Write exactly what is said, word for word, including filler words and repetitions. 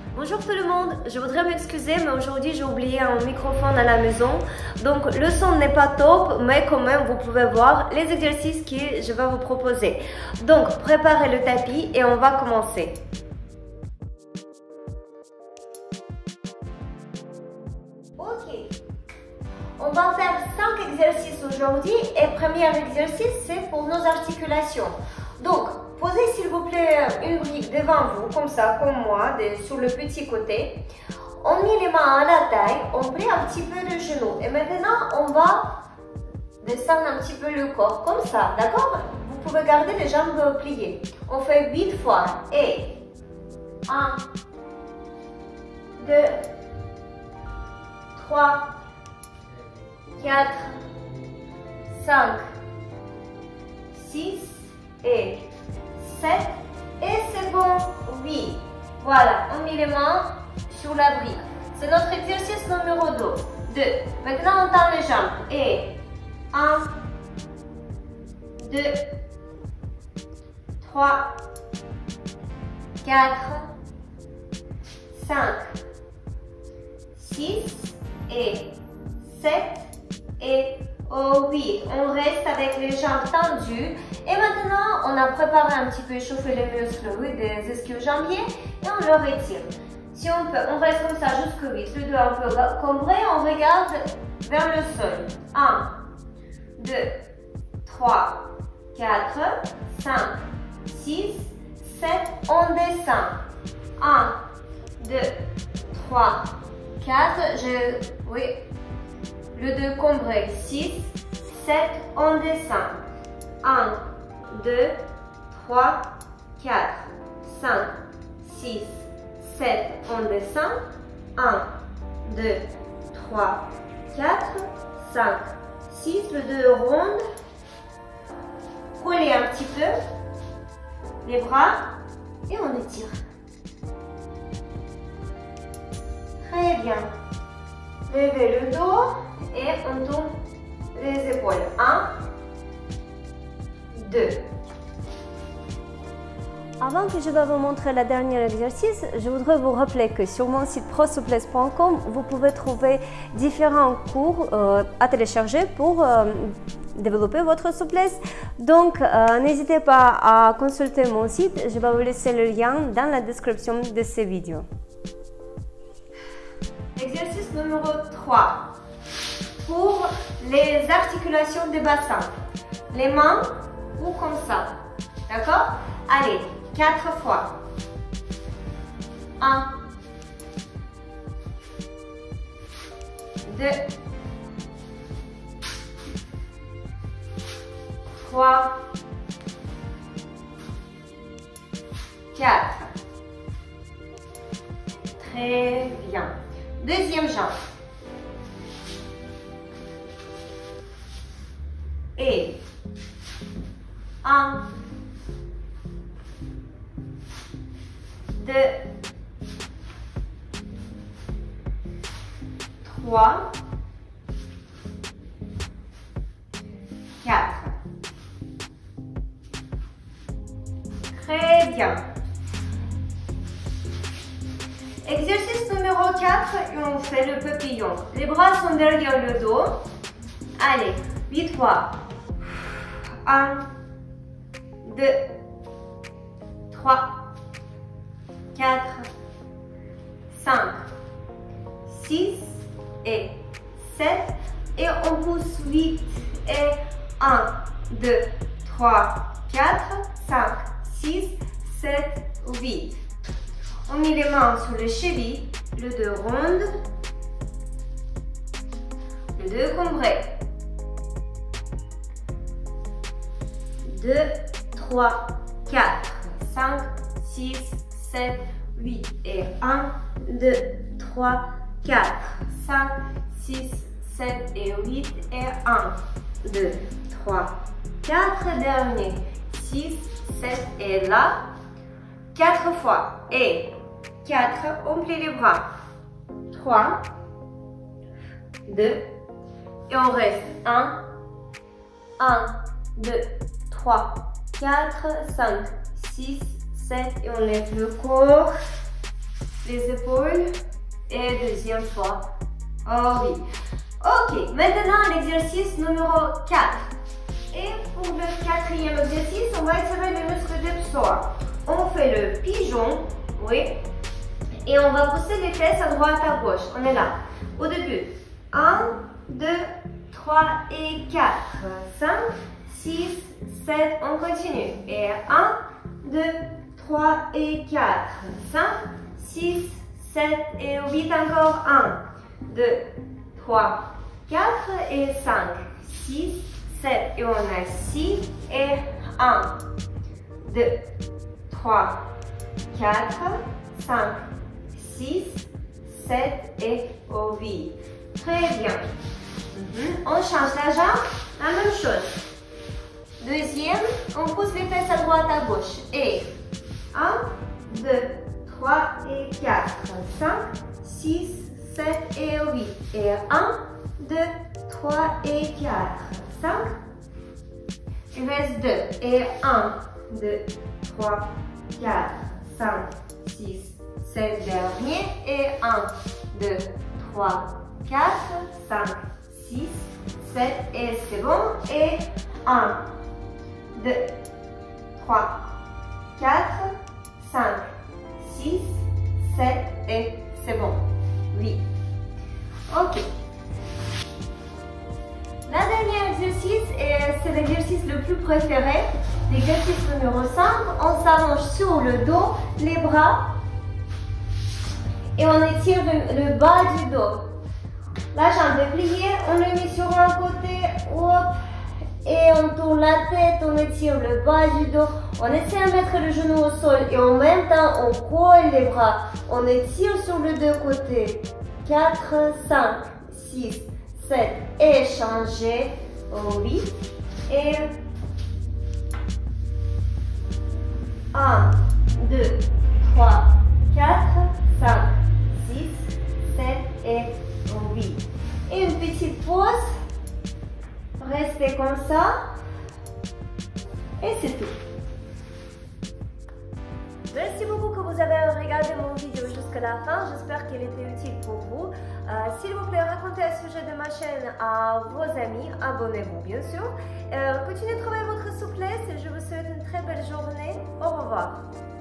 Bonjour tout le monde, je voudrais m'excuser mais aujourd'hui j'ai oublié un microphone à la maison. Donc le son n'est pas top mais quand même vous pouvez voir les exercices que je vais vous proposer. Donc préparez le tapis et on va commencer. Ok, on va faire cinq exercices aujourd'hui et le premier exercice c'est pour nos articulations. Donc posez s'il vous plaît une brique devant vous, comme ça, comme moi, de, sur le petit côté. On met les mains à la taille, on plie un petit peu le genou. Et maintenant, on va descendre un petit peu le corps, comme ça, d'accord? Vous pouvez garder les jambes pliées. On fait huit fois. Et un, deux, trois, quatre, cinq, six et sept et c'est bon, huit. Voilà, on met les mains sur la brique. C'est notre exercice numéro deux. Maintenant, on tend les jambes. Et un, deux, trois, quatre, cinq, six et sept et huit. On reste avec les jambes tendues. Et maintenant, on a préparé un petit peu échauffer les muscles oui, des ischio-jambiers et on le retire. Si on peut, on reste comme ça jusqu'au huit. Le dos un peu cambré, on regarde vers le sol. un, deux, trois, quatre, cinq, six, sept, on descend. un, deux, trois, quatre, je, oui, le dos cambré, six, sept, on descend. un, deux, trois, quatre, cinq, six, sept, on descend. un, deux, trois, quatre, cinq, six, le dos rond. Roulez un petit peu les bras et on étire. Très bien. Levez le dos et on tourne les épaules. un, deux. Avant que je vais vous montrer le dernier exercice, je voudrais vous rappeler que sur mon site prosouplesse point com, vous pouvez trouver différents cours euh, à télécharger pour euh, développer votre souplesse. Donc, euh, n'hésitez pas à consulter mon site. Je vais vous laisser le lien dans la description de cette vidéo. Exercice numéro trois. Pour les articulations des bassins. Les mains ou comme ça. D'accord? Allez, quatre fois. un, deux, trois, quatre. Très bien. Deuxième jambe. Et un, deux, trois, quatre. Très bien. Exercice numéro quatre et on fait le papillon. Les bras sont derrière le dos. Allez, huit fois. un, deux, trois, quatre, cinq, six et sept et on pousse huit et un, deux, trois, quatre, cinq, six, sept, huit. On met les mains sur les chevilles, le dos rond, le dos cambré. deux, trois, quatre, cinq, six, sept, huit et un, deux, trois, quatre, cinq, six, sept et huit et un, deux, trois, quatre, dernier, six, sept et là, quatre fois et quatre, on plie les bras, trois, deux et on reste un, un, deux, trois, quatre, cinq, six, sept et on lève le corps, les épaules. Et deuxième fois, au vide. Ok, maintenant l'exercice numéro quatre. Et pour le quatrième exercice, on va étirer les muscles du psoas. On fait le pigeon, oui. Et on va pousser les fesses à droite, à gauche. On est là. Au début, un, deux, trois et quatre. cinq, six, sept, on continue. Et un, deux, trois et quatre. cinq, six, sept et huit encore. un, deux, trois, quatre et cinq, six, sept. Et on a six et un, deux, trois, quatre, cinq, six, sept et au vide. Très bien. Mm-hmm. On change la jambe, la même chose. Deuxième, on pousse les fesses à droite, à gauche. Et un, deux, trois et quatre, cinq, six, sept et huit. Et un, deux, trois et quatre, cinq. Il reste deux. Et un, deux, trois, quatre, cinq, six, sept, dernier. Et un, deux, trois, quatre, cinq, six, sept. Et c'est bon. Et un, deux, trois, quatre, cinq, six, sept. Et c'est bon. huit. Ok. La dernière exercice, et c'est l'exercice le plus préféré, l'exercice numéro cinq, on s'allonge sur le dos, les bras, et on étire le, le bas du dos. La jambe est pliée, on le met sur un côté, hop, et on tourne la tête, on étire le bas du dos, on essaie de mettre le genou au sol, et en même temps, on colle les bras, on étire sur les deux côtés. quatre, cinq, six, sept, et changer au huit. Et un, deux, trois, quatre, cinq, six, sept et huit. Et une petite pause. Restez comme ça. Et c'est tout. Merci beaucoup que vous avez regardé mon vidéo jusqu'à la fin. J'espère qu'elle était utile pour vous. Euh, S'il vous plaît, racontez le sujet de ma chaîne à vos amis. Abonnez-vous, bien sûr. Euh, continuez de trouver votre souplesse et je vous souhaite une très belle journée. Au revoir.